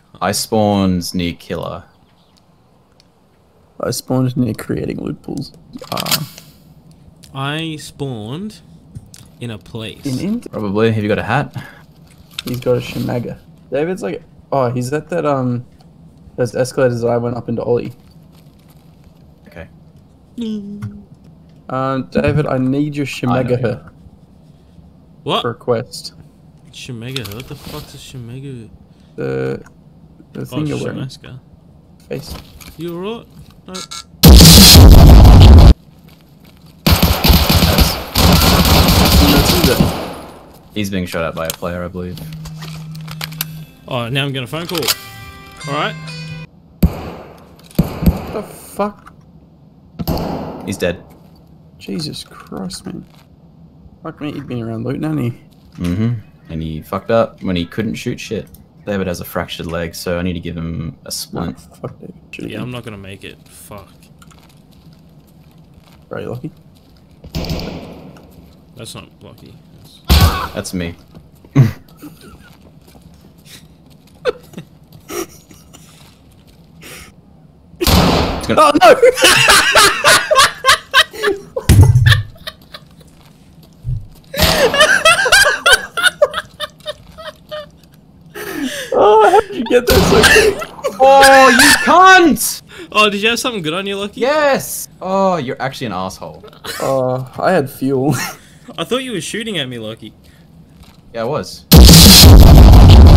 I spawned near Killer. I spawned near creating loot pools. I spawned in a place. In India. Probably. Have you got a hat? He's got a Shemaga. David's like, oh, he's at that, those escalators that I went up into Ollie. Okay. David, I need your Shemaga know. her What? for a quest. Shemega? What the fuck's a Shemega? The thing you're wearing. Shemaska. Face. You alright? No. He's being shot at by a player, I believe. Oh, now I'm getting a phone call. Alright. What the fuck? He's dead. Jesus Christ, man. Fuck me, he'd been around looting, hasn't he? Mm-hmm. And he fucked up when he couldn't shoot shit. David has a fractured leg, so I need to give him a No, splint. fuck David. Shoot Yeah, I'm not gonna make it. Fuck. Are you lucky? That's not lucky. That's... That's me. Oh no! Oh, how did you get there so quick? Oh, you can't! Oh, did you have something good on you, Lucky? Yes! Oh, you're actually an asshole. Oh, I had fuel. I thought you were shooting at me, Lucky. Yeah, I was.